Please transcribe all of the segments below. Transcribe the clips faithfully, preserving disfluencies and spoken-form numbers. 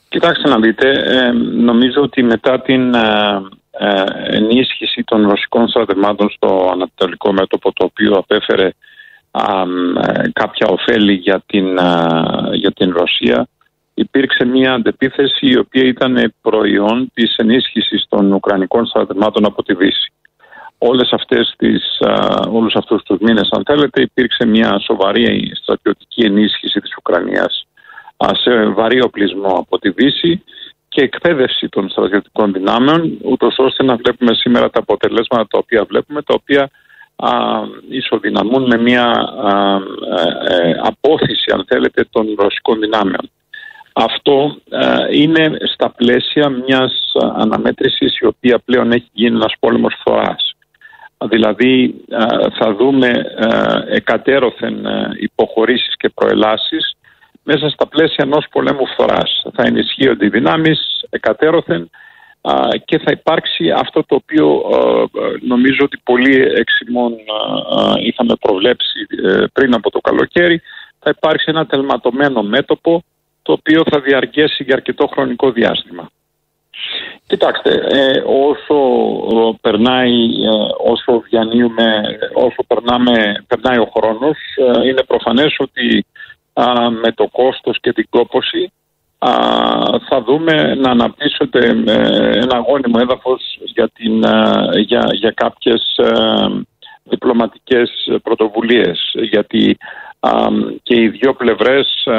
Κοιτάξτε να δείτε, ε, νομίζω ότι μετά την ε, ε, ενίσχυση των ρωσικών στρατευμάτων στο ανατολικό μέτωπο, το οποίο απέφερε α, ε, κάποια ωφέλη για την, α, για την Ρωσία, υπήρξε μια αντεπίθεση η οποία ήταν προϊόν της ενίσχυσης των ουκρανικών στρατευμάτων από τη Δύση. Όλες αυτές τις, α, όλους αυτούς τους μήνες, αν θέλετε, υπήρξε μια σοβαρή στρατιωτική ενίσχυση της Ουκρανίας σε βαρύ οπλισμό από τη Δύση και εκπαίδευση των στρατιωτικών δυνάμεων, ούτως ώστε να βλέπουμε σήμερα τα αποτελέσματα τα οποία βλέπουμε, τα οποία α, ισοδυναμούν με μια α, ε, απόθυση, αν θέλετε, των ρωσικών δυνάμεων. Αυτό α, είναι στα πλαίσια μιας αναμέτρησης η οποία πλέον έχει γίνει ένας πόλεμος φθοράς. Δηλαδή α, θα δούμε α, εκατέρωθεν α, υποχωρήσεις και προελάσεις μέσα στα πλαίσια ενός πολέμου φθοράς. Θα ενισχύονται οι δυνάμεις εκατέρωθεν α, και θα υπάρξει αυτό το οποίο α, νομίζω ότι πολλοί εξημών είχαμε προβλέψει ε, πριν από το καλοκαίρι. Θα υπάρξει ένα τελματωμένο μέτωπο το οποίο θα διαρκέσει για αρκετό χρονικό διάστημα. Κοιτάξτε, ε, όσο ε, περνάει, ε, όσο διανύουμε, όσο περνάμε, περνάει ο χρόνος, ε, είναι προφανές ότι α, με το κόστος και την κόπωση α, θα δούμε να αναπτύσσεται ε, ένα αγώνιμο έδαφος για, την, ε, για, για κάποιες ε, διπλωματικές πρωτοβουλίες, γιατί α, και οι δύο πλευρές ε,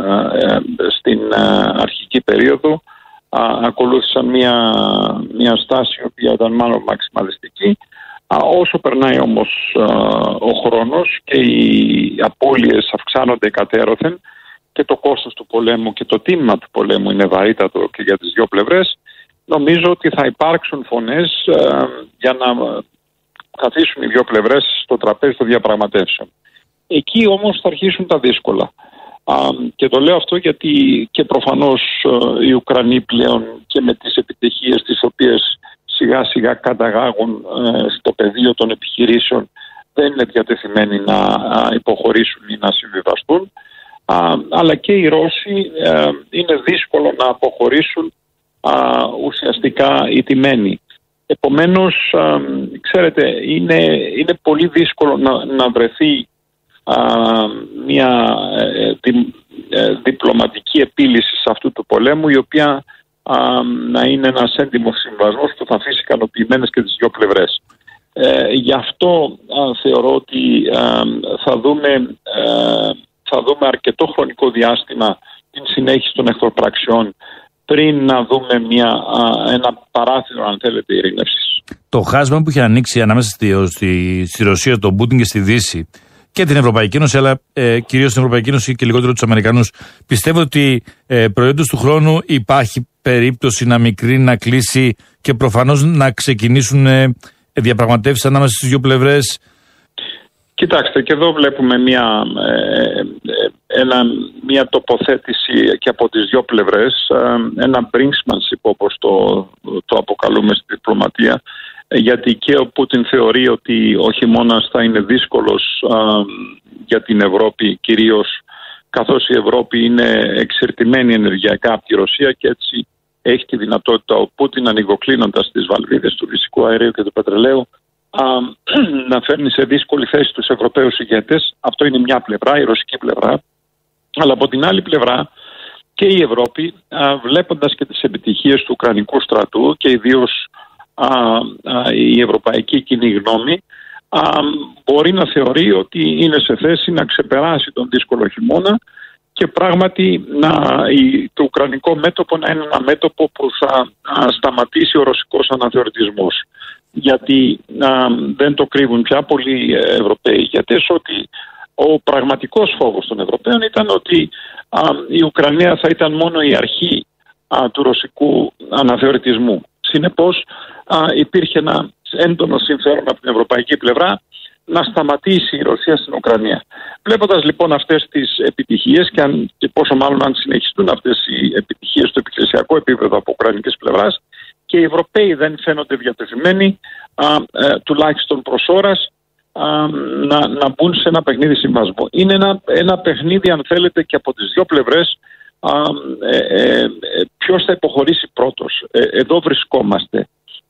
ε, στην ε, αρχική περίοδο α, ακολούθησαν μια, μια στάση η οποία ήταν μάλλον μαξιμαλιστική. Α, όσο περνάει όμως α, ο χρόνος και οι απώλειες αυξάνονται εκατέρωθεν και το κόστος του πολέμου και το τίμημα του πολέμου είναι βαρύτατο και για τις δύο πλευρές, νομίζω ότι θα υπάρξουν φωνές α, για να καθίσουν οι δύο πλευρές στο τραπέζι των διαπραγματεύσεων. Εκεί όμως θα αρχίσουν τα δύσκολα. Α, και το λέω αυτό γιατί και προφανώς α, οι Ουκρανοί πλέον και με τις επιτυχίες τις οποίες σιγά σιγά καταγάγουν ε, στο πεδίο των επιχειρήσεων δεν είναι διατεθειμένοι να α, υποχωρήσουν ή να συμβιβαστούν, α, αλλά και οι Ρώσοι ε, είναι δύσκολο να αποχωρήσουν α, ουσιαστικά ιτημένοι. Επομένως, α, ξέρετε, είναι, είναι πολύ δύσκολο να, να βρεθεί α, μια ε, δι, ε, διπλωματική επίλυση σε αυτού του πολέμου, η οποία α, να είναι ένας έντιμος συμβασμός που θα αφήσει ικανοποιημένες και τις δύο πλευρές. Ε, γι' αυτό α, θεωρώ ότι α, θα, δούμε, α, θα δούμε αρκετό χρονικό διάστημα την συνέχιση των εχθροπραξιών πριν να δούμε μια, α, ένα παράθυρο, αν θέλετε, ειρήνευσης. Το χάσμα που έχει ανοίξει ανάμεσα στη, στη, στη Ρωσία, τον Πούτιν και στη Δύση και την Ευρωπαϊκή Ένωση, αλλά ε, κυρίως την Ευρωπαϊκή Ένωση και λιγότερο τους Αμερικανούς, πιστεύω ότι ε, προϊόντος του χρόνου υπάρχει περίπτωση να μικρύνει, να κλείσει και προφανώς να ξεκινήσουν ε, διαπραγματεύσεις ανάμεσα στις δύο πλευρές. Κοιτάξτε, και εδώ βλέπουμε μια, ε, ένα, μια τοποθέτηση και από τις δύο πλευρές, ε, ένα brinksmanship όπως το, το αποκαλούμε στη διπλωματία, γιατί και ο Πούτιν θεωρεί ότι ο χειμώνας θα είναι δύσκολος α, για την Ευρώπη, κυρίως καθώς η Ευρώπη είναι εξερτημένη ενεργειακά από τη Ρωσία και έτσι έχει τη δυνατότητα ο Πούτιν, ανοιγοκλίνοντας τις βαλβίδες του φυσικού αερίου και του πετρελαίου, α, να φέρνει σε δύσκολη θέση τους Ευρωπαίους ηγέτες. Αυτό είναι μια πλευρά, η ρωσική πλευρά. Αλλά από την άλλη πλευρά και η Ευρώπη, α, βλέποντας και τις επιτυχίες του Ουκρανικού στρατού και ιδίως Α, α, η ευρωπαϊκή κοινή γνώμη α, μπορεί να θεωρεί ότι είναι σε θέση να ξεπεράσει τον δύσκολο χειμώνα και πράγματι να, η, το ουκρανικό μέτωπο να είναι ένα μέτωπο που θα α, σταματήσει ο ρωσικός αναθεωρητισμός. Γιατί α, δεν το κρύβουν πια πολλοί Ευρωπαίοι ηγέτες ότι ο πραγματικός φόβος των Ευρωπαίων ήταν ότι α, η Ουκρανία θα ήταν μόνο η αρχή α, του ρωσικού αναθεωρητισμού. Συνεπώς α, υπήρχε ένα έντονο συμφέρον από την ευρωπαϊκή πλευρά να σταματήσει η Ρωσία στην Ουκρανία. Βλέποντας λοιπόν αυτές τις επιτυχίες και, αν, και πόσο μάλλον αν συνεχιστούν αυτές οι επιτυχίες στο επιχειρησιακό επίπεδο από ουκρανικής πλευράς, και οι Ευρωπαίοι δεν φαίνονται διατεθειμένοι α, ε, τουλάχιστον προς ώρας α, να, να μπουν σε ένα παιχνίδι συμβασμού. Είναι ένα, ένα παιχνίδι, αν θέλετε, και από τις δύο πλευρές ε, ε, ποιος θα υποχωρήσει πρώτος. Ε, εδώ βρισκόμαστε.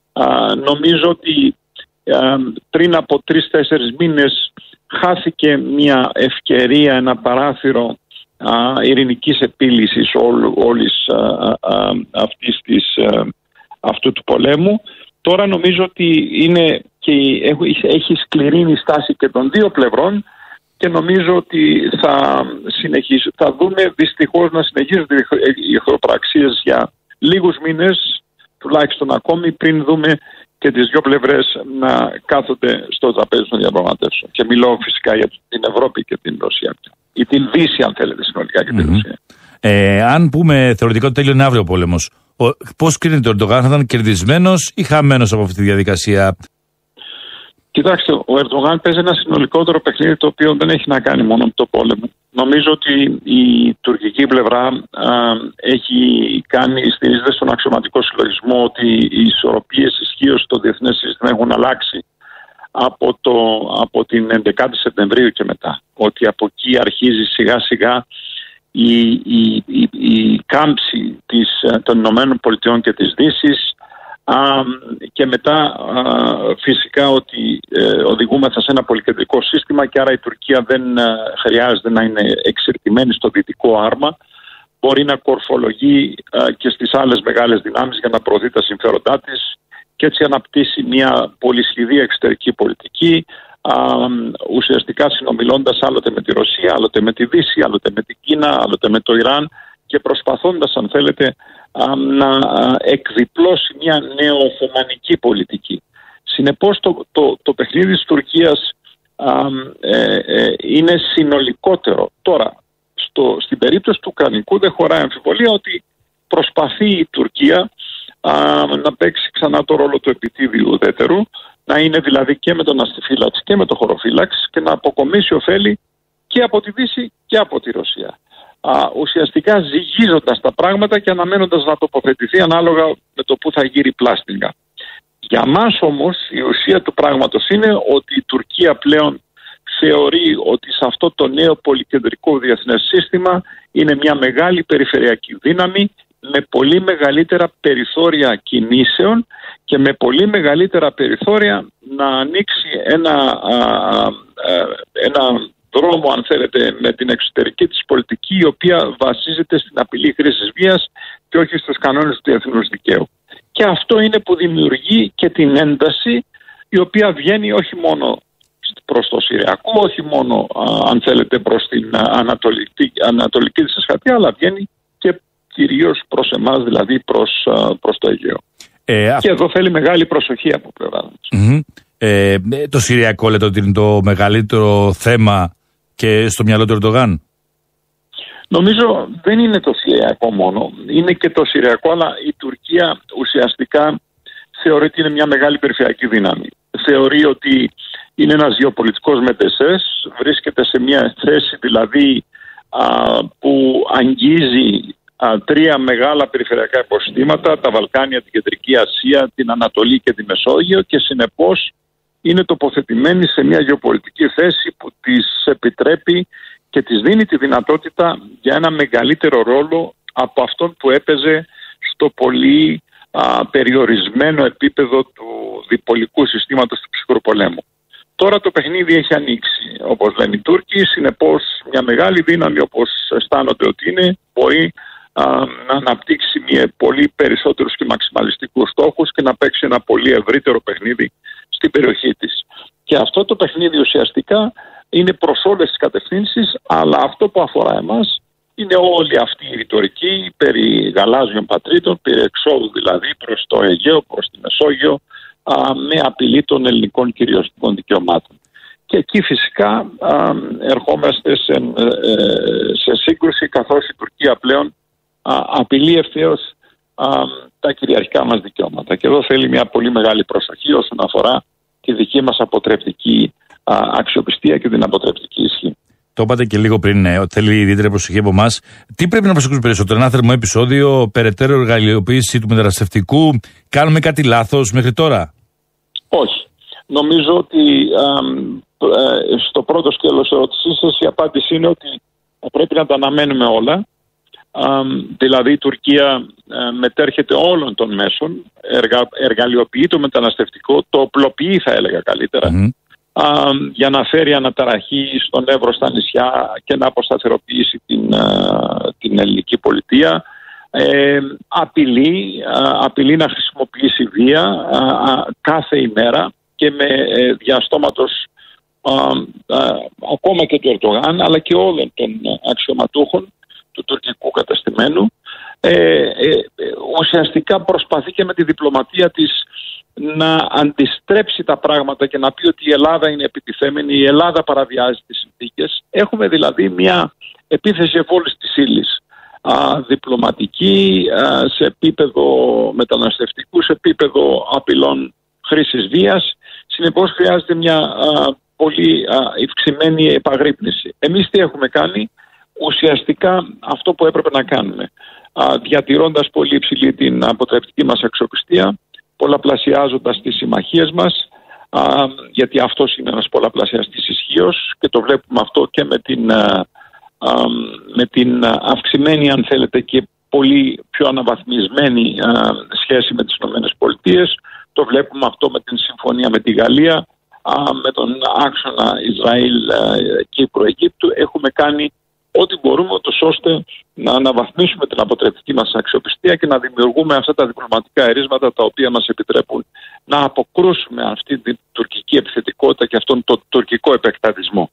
Α, νομίζω ότι α, πριν από τρεις-τέσσερις μήνες χάθηκε μια ευκαιρία, ένα παράθυρο α, ειρηνικής επίλυσης όλ, όλης α, α, αυτής της, α, αυτού του πολέμου. Τώρα νομίζω ότι είναι και έχει σκληρή στάση και των δύο πλευρών και νομίζω ότι θα, συνεχίσει, θα δούμε δυστυχώς να συνεχίζονται οι εχθροπραξίες για λίγους μήνες τουλάχιστον ακόμη, πριν δούμε και τις δύο πλευρές να κάθονται στο τραπέζι των διαπραγματεύσεων. Και μιλώ φυσικά για την Ευρώπη και την Ρωσία. Ή την Δύση, αν θέλετε, συνολικά και την mm-hmm. Ρωσία. Ε, αν πούμε θεωρητικά ότι τέλειωνε αύριο ο πόλεμος, πώς κρίνεται ο Ερντογάν, θα ήταν κερδισμένος ή χαμένος από αυτή τη διαδικασία? Κοιτάξτε, ο Ερντογάν παίζει ένα συνολικότερο παιχνίδι το οποίο δεν έχει να κάνει μόνο με το πόλεμο. Νομίζω ότι η τουρκική πλευρά α, έχει κάνει, στηρίζεται στον αξιωματικό συλλογισμό ότι οι ισορροπίες ισχύως στο διεθνές σύστημα έχουν αλλάξει από, το, από την έντεκα Σεπτεμβρίου και μετά. Ότι από εκεί αρχίζει σιγά σιγά η, η, η, η κάμψη της, των Ηνωμένων Πολιτειών και της Δύσης. Uh, και μετά uh, φυσικά ότι uh, οδηγούμεθα σε ένα πολυκεντρικό σύστημα και άρα η Τουρκία δεν uh, χρειάζεται να είναι εξερτημένη στο δυτικό άρμα, μπορεί να κορφολογεί uh, και στις άλλες μεγάλες δυνάμεις για να προωθεί τα συμφέροντά της και έτσι αναπτύσσει μια πολυσχηδή εξωτερική πολιτική, uh, ουσιαστικά συνομιλώντας άλλοτε με τη Ρωσία, άλλοτε με τη Δύση, άλλοτε με την Κίνα, άλλοτε με το Ιράν και προσπαθώντας, αν θέλετε, να εκδιπλώσει μια νεοοθωμανική πολιτική. Συνεπώς το, το, το παιχνίδι της Τουρκίας α, ε, ε, είναι συνολικότερο. Τώρα, στο, στην περίπτωση του Ουκρανικού δεν χωράει αμφιβολία ότι προσπαθεί η Τουρκία α, να παίξει ξανά το ρόλο του επιτίδιου ουδέτερου, να είναι δηλαδή και με τον αστιφύλαξη και με τον χωροφύλαξη και να αποκομίσει ωφέλη και από τη Δύση και από τη Ρωσία. Uh, ουσιαστικά ζυγίζοντας τα πράγματα και αναμένοντας να τοποθετηθεί ανάλογα με το που θα γύρει πλάστιγκα. Για μας όμως η ουσία του πράγματος είναι ότι η Τουρκία πλέον θεωρεί ότι σε αυτό το νέο πολυκεντρικό διεθνές σύστημα είναι μια μεγάλη περιφερειακή δύναμη με πολύ μεγαλύτερα περιθώρια κινήσεων και με πολύ μεγαλύτερα περιθώρια να ανοίξει ένα, α, α, ένα δρόμο, αν θέλετε, με την εξωτερική της πολιτική, η οποία βασίζεται στην απειλή χρήσης βίας και όχι στους κανόνες του διεθνούς δικαίου. Και αυτό είναι που δημιουργεί και την ένταση, η οποία βγαίνει όχι μόνο προς το Συριακό, όχι μόνο, αν θέλετε, προς την ανατολική, ανατολική της Ασχατία, αλλά βγαίνει και κυρίως προς εμάς, δηλαδή προς, προς το Αιγαίο. Ε, και εδώ θέλει μεγάλη προσοχή από πλευρά μας. Mm-hmm. Ε, το Συριακό λέτε ότι είναι το μεγαλύτερο θέμα και στο μυαλό του Ερντογάν? Νομίζω δεν είναι το Συριακό μόνο. Είναι και το Συριακό, αλλά η Τουρκία ουσιαστικά θεωρεί ότι είναι μια μεγάλη περιφερειακή δύναμη. Θεωρεί ότι είναι ένας γεωπολιτικός μετεσές, βρίσκεται σε μια θέση δηλαδή α, που αγγίζει α, τρία μεγάλα περιφερειακά υποστήματα, τα Βαλκάνια, την Κεντρική Ασία, την Ανατολή και τη Μεσόγειο και συνεπώς είναι τοποθετημένη σε μια γεωπολιτική θέση που της επιτρέπει και της δίνει τη δυνατότητα για ένα μεγαλύτερο ρόλο από αυτόν που έπαιζε στο πολύ α, περιορισμένο επίπεδο του διπολικού συστήματος του ψυχρού πολέμου. Τώρα το παιχνίδι έχει ανοίξει, όπως λένε οι Τούρκοι, συνεπώς μια μεγάλη δύναμη όπως αισθάνονται ότι είναι, μπορεί α, να αναπτύξει μια πολύ περισσότερους και μαξιμαλιστικούς στόχους και να παίξει ένα πολύ ευρύτερο παιχνίδι στην περιοχή της. Και αυτό το παιχνίδι ουσιαστικά είναι προς όλες τις κατευθύνσεις, αλλά αυτό που αφορά εμάς είναι όλη αυτή η ρητορική περί γαλάζιων πατρίδων, περί εξόδου δηλαδή προς το Αιγαίο, προς τη Μεσόγειο, α, με απειλή των ελληνικών κυριαρχικών δικαιωμάτων. Και εκεί φυσικά α, ερχόμαστε σε, ε, σε σύγκρουση, καθώς η Τουρκία πλέον α, απειλεί ευθέως α, τα κυριαρχικά μας δικαιώματα. Και εδώ θέλει μια πολύ μεγάλη προσοχή όσον αφορά τη δική μας αποτρεπτική α, αξιοπιστία και την αποτρεπτική ισχύ. Το είπατε και λίγο πριν, ε, ότι θέλει ιδιαίτερη προσοχή από εμάς. Τι πρέπει να προσέξουμε περισσότερο, ένα θερμό επεισόδιο, περαιτέρω εργαλειοποίηση του μεταναστευτικού, κάνουμε κάτι λάθος μέχρι τώρα? Όχι. Νομίζω ότι α, ε, στο πρώτο σκέλος ερώτησής σας η απάντηση είναι ότι πρέπει να τα αναμένουμε όλα. Δηλαδή η Τουρκία μετέρχεται όλων των μέσων, εργα, εργαλειοποιεί το μεταναστευτικό, το οπλοποιεί θα έλεγα καλύτερα, mm. α, για να φέρει αναταραχή στον Εύρο στα νησιά και να αποσταθεροποιήσει την, α, την ελληνική πολιτεία. Ε, απειλεί, α, απειλεί να χρησιμοποιήσει βία α, α, κάθε ημέρα και με ε, διαστόματος α, α, ακόμα και του Ερντογάν αλλά και όλων των αξιωματούχων του τουρκικού κατεστημένου. Ε, ε, ουσιαστικά προσπαθεί και με τη διπλωματία της να αντιστρέψει τα πράγματα και να πει ότι η Ελλάδα είναι επιτιθέμενη, η Ελλάδα παραβιάζει τις συνθήκες. Έχουμε δηλαδή μια επίθεση ευόλης της ύλης, α, διπλωματική, α, σε επίπεδο μεταναστευτικού, σε επίπεδο απειλών χρήσης βίας. Συνεπώς χρειάζεται μια α, πολύ α, ευξημένη επαγρύπνηση. Εμείς τι έχουμε κάνει? Ουσιαστικά αυτό που έπρεπε να κάνουμε, α, διατηρώντας πολύ υψηλή την αποτρεπτική μας αξιοπιστία, πολλαπλασιάζοντας τις συμμαχίες μας, α, γιατί αυτός είναι ένας πολλαπλασιαστής ισχύος και το βλέπουμε αυτό και με την, α, α, με την αυξημένη, αν θέλετε, και πολύ πιο αναβαθμισμένη α, σχέση με τις ΗΠΑ. Το βλέπουμε αυτό με την συμφωνία με τη Γαλλία, α, με τον άξονα Ισραήλ-Κύπρο-Αιγύπτου. Έχουμε κάνει ό,τι μπορούμε, ώστε να αναβαθμίσουμε την αποτρεπτική μας αξιοπιστία και να δημιουργούμε αυτά τα διπλωματικά ερίσματα τα οποία μας επιτρέπουν να αποκρούσουμε αυτή την τουρκική επιθετικότητα και αυτόν τον τουρκικό επεκτατισμό.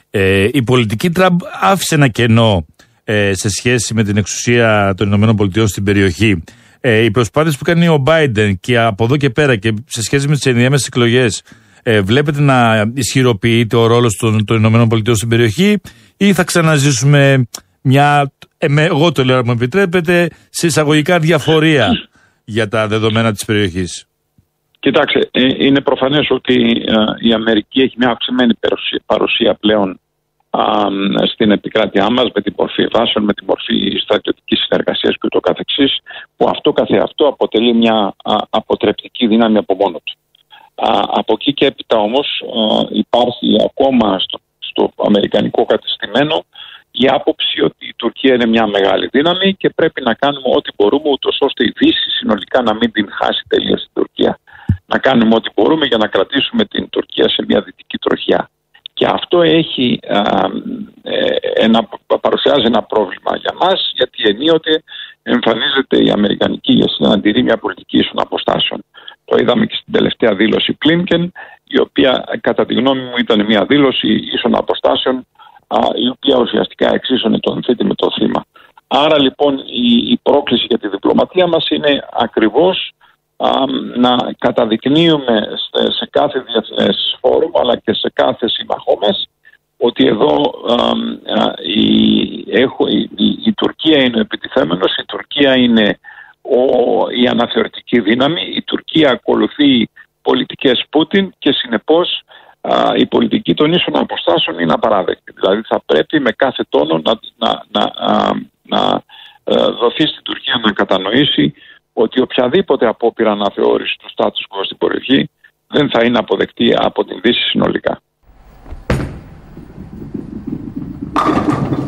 Ε, η πολιτική Τραμπ άφησε ένα κενό ε, σε σχέση με την εξουσία των ΗΠΑ στην περιοχή. Ε, οι προσπάθειες που κάνει ο Biden και από εδώ και πέρα και σε σχέση με τις ενδιάμεσες εκλογές, ε, βλέπετε να ισχυροποιείται ο ρόλος των, των ΗΠΑ στην περιοχή ή θα ξαναζήσουμε μια, ε, εγώ το λέω, μου επιτρέπετε, σε εισαγωγικά διαφορία για τα δεδομένα της περιοχής? Κοιτάξτε, ε, είναι προφανές ότι ε, η Αμερική έχει μια αυξημένη παρουσία, παρουσία πλέον α, στην επικράτειά μας, με την μορφή βάσεων, με τη μορφή στρατιωτικής συνεργασίας και ούτω καθεξής, που αυτό καθεαυτό αποτελεί μια α, αποτρεπτική δύναμη από μόνο του. Α, από εκεί και έπειτα όμως α, υπάρχει ακόμα στο, στο αμερικανικό κατεστημένο η άποψη ότι η Τουρκία είναι μια μεγάλη δύναμη και πρέπει να κάνουμε ό,τι μπορούμε, ούτως ώστε η Δύση συνολικά να μην την χάσει τελείως την Τουρκία. Να κάνουμε ό,τι μπορούμε για να κρατήσουμε την Τουρκία σε μια δυτική τροχιά. Και αυτό έχει, α, ε, ένα, παρουσιάζει ένα πρόβλημα για μας, γιατί ενίοτε εμφανίζεται η αμερικανική ηγεσία να τηρεί μια πολιτική ίσων αποστάσεων. Το είδαμε και στην τελευταία δήλωση Κλίνκεν, η οποία κατά τη γνώμη μου ήταν μια δήλωση ίσων αποστάσεων, α, η οποία ουσιαστικά εξίσωνε τον θήτη με το θύμα. Άρα λοιπόν η, η πρόκληση για τη διπλωματία μας είναι ακριβώς α, να καταδεικνύουμε σε, σε κάθε διεθνές φόρουμ αλλά και σε κάθε σύμμαχό μας ότι εδώ α, α, η, έχω, η, η, η Τουρκία είναι ο επιτιθέμενος, η Τουρκία είναι ο, η αναθεωρητική δύναμη, η Τουρκία ακολουθεί πολιτικές Πούτιν και συνεπώς α, η πολιτική των ίσων αποστάσεων είναι απαράδεκτη. Δηλαδή θα πρέπει με κάθε τόνο να, να, να, α, να α, δοθεί στην Τουρκία να κατανοήσει ότι οποιαδήποτε απόπειρα αναθεώρηση του status quo στην περιοχή δεν θα είναι αποδεκτή από την Δύση συνολικά.